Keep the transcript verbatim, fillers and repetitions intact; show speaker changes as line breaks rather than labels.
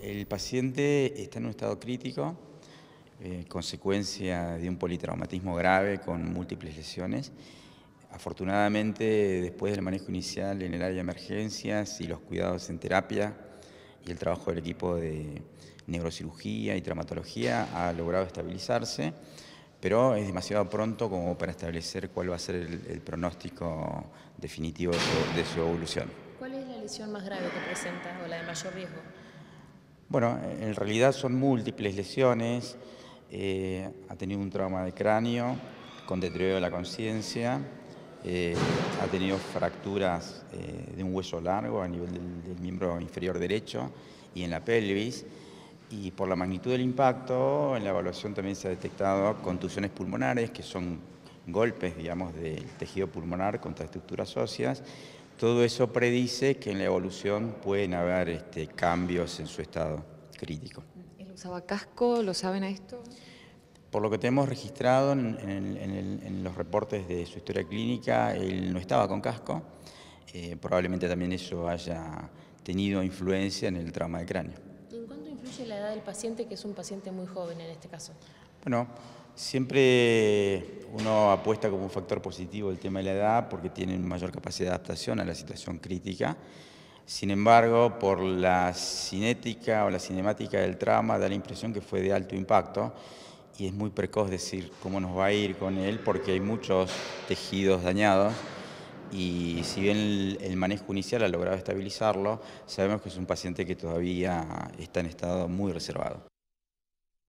El paciente está en un estado crítico, eh, consecuencia de un politraumatismo grave con múltiples lesiones. Afortunadamente, después del manejo inicial en el área de emergencias y los cuidados en terapia y el trabajo del equipo de neurocirugía y traumatología, ha logrado estabilizarse, pero es demasiado pronto como para establecer cuál va a ser el, el pronóstico definitivo de su, de su evolución.
¿Cuál es la lesión más grave que presenta o la de mayor riesgo?
Bueno, en realidad son múltiples lesiones. Eh, ha tenido un trauma de cráneo con deterioro de la conciencia, eh, ha tenido fracturas eh, de un hueso largo a nivel del, del miembro inferior derecho y en la pelvis. Y por la magnitud del impacto, en la evaluación también se ha detectado contusiones pulmonares, que son golpes, digamos, del tejido pulmonar contra estructuras óseas. Todo eso predice que en la evolución pueden haber este, cambios en su estado crítico.
¿Él usaba casco? ¿Lo saben a esto?
Por lo que tenemos registrado en, en, el, en, el, en los reportes de su historia clínica, él no estaba con casco. Eh, probablemente también eso haya tenido influencia en el trauma de cráneo.
¿Y en cuánto influye la edad del paciente, que es un paciente muy joven en este caso?
Bueno, siempre uno apuesta como un factor positivo el tema de la edad porque tienen mayor capacidad de adaptación a la situación crítica. Sin embargo, por la cinética o la cinemática del trauma da la impresión que fue de alto impacto y es muy precoz decir cómo nos va a ir con él porque hay muchos tejidos dañados y si bien el, el manejo inicial ha logrado estabilizarlo, sabemos que es un paciente que todavía está en estado muy reservado.